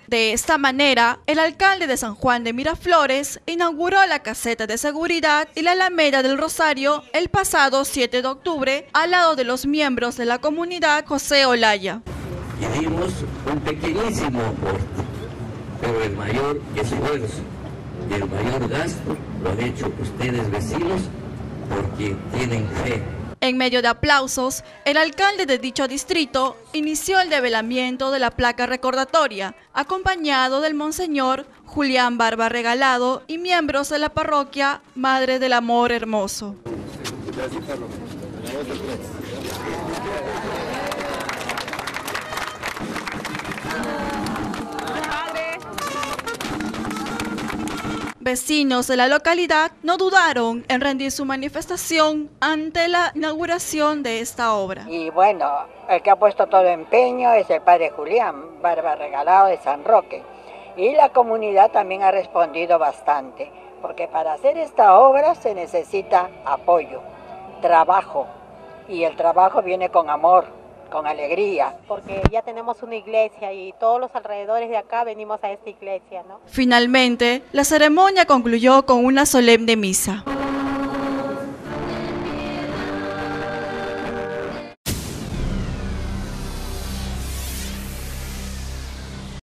De esta manera, el alcalde de San Juan de Miraflores inauguró la caseta de seguridad y la Alameda del Rosario el pasado 7 de octubre al lado de los miembros de la comunidad José Olaya. Y dimos un pequeñísimo aporte, pero el mayor esfuerzo y el mayor gasto lo han hecho ustedes vecinos porque tienen fe. En medio de aplausos, el alcalde de dicho distrito inició el develamiento de la placa recordatoria, acompañado del monseñor Julián Barba Regalado y miembros de la parroquia Madre del Amor Hermoso. Vecinos de la localidad no dudaron en rendir su manifestación ante la inauguración de esta obra. Y bueno, el que ha puesto todo empeño es el padre Julián Barba Regalado de San Roque. Y la comunidad también ha respondido bastante, porque para hacer esta obra se necesita apoyo, trabajo, y el trabajo viene con amor, con alegría. Porque ya tenemos una iglesia y todos los alrededores de acá venimos a esta iglesia, ¿no? Finalmente, la ceremonia concluyó con una solemne misa.